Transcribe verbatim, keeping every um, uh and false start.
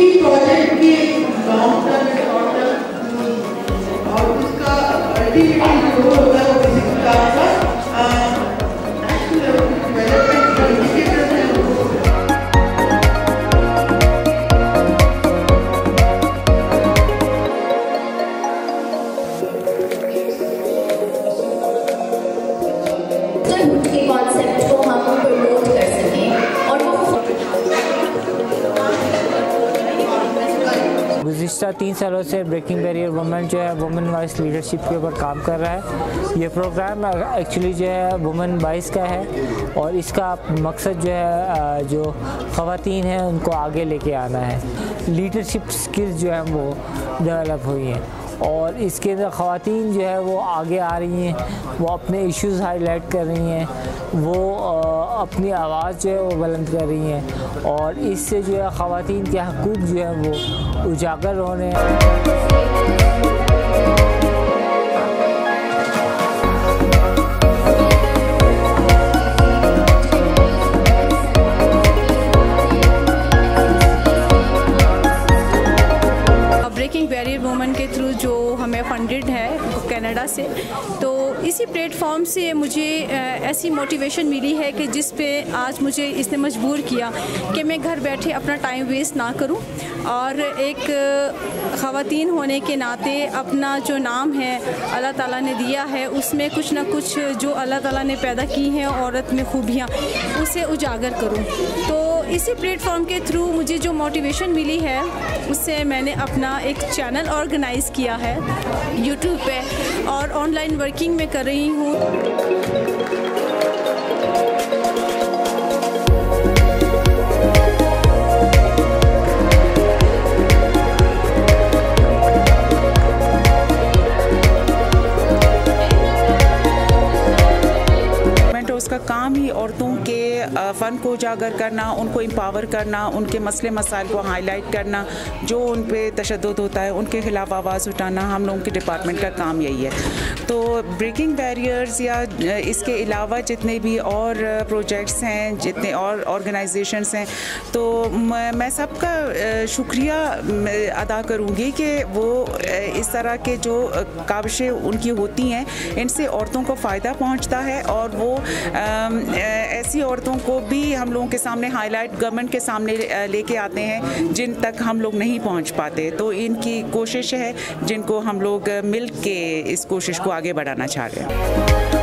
Project की long term short term और उसका अल्टीमेटली जो होता है वो किसी प्रकार का नेशनल डेवलपमेंट का इंडिकेटर है। के कॉन्सेप्ट को हम प्रमोट कर सकें और गुज़िश्ता तीन सालों से ब्रेकिंग बैरियर वुमेन जो है वुमेन वाइस लीडरशिप के ऊपर काम कर रहा है। ये प्रोग्राम एक्चुअली जो है वुमेन वाइस का है और इसका मकसद जो है जो ख़वातीन हैं उनको आगे लेके आना है। लीडरशिप स्किल्स जो है वो डेवलप हुई हैं और इसके अंदर ख़वातीन जो है वो आगे आ रही हैं, वो अपने इश्यूज़ हाईलाइट कर रही हैं, वो आ, अपनी आवाज़ जो है वो बुलंद कर रही हैं और इससे जो है ख़वातीन के हकूक़ जो है वो उजागर होने ब्रेकिंग बैरियर वुमेन के थ्रू जो हमें फंडेड है कनाडा से, तो इसी प्लेटफॉर्म से मुझे ऐसी मोटिवेशन मिली है कि जिस पे आज मुझे इसने मजबूर किया कि मैं घर बैठे अपना टाइम वेस्ट ना करूं और एक ख़वातीन होने के नाते अपना जो नाम है अल्लाह ताला ने दिया है उसमें कुछ ना कुछ जो अल्लाह ताला ने पैदा की हैं औरत में खूबियाँ उसे उजागर करूं। तो इसी प्लेटफॉर्म के थ्रू मुझे जो मोटिवेशन मिली है उससे मैंने अपना एक चैनल ऑर्गेनाइज़ किया है यूट्यूब पे और ऑनलाइन वर्किंग में कर रही हूँ। उसका काम ही औरतों के फ़न को उजागर करना, उनको एम्पावर करना, उनके मसले मसाइल को हाईलाइट करना, जो उन पे तशद्दुद होता है उनके ख़िलाफ़ आवाज़ उठाना हम लोगों के डिपार्टमेंट का काम यही है। तो ब्रेकिंग बैरियर्स या इसके अलावा जितने भी और प्रोजेक्ट्स हैं, जितने और ऑर्गेनाइजेशंस हैं, तो मैं सबका शुक्रिया अदा करूँगी कि वो इस तरह के जो काविशें उनकी होती हैं इनसे औरतों को फ़ायदा पहुँचता है और वो ऐसी औरतों को भी हम लोगों के सामने हाईलाइट गवर्नमेंट के सामने लेके आते हैं जिन तक हम लोग नहीं पहुंच पाते। तो इनकी कोशिश है जिनको हम लोग मिल के इस कोशिश को आगे बढ़ाना चाह रहे हैं।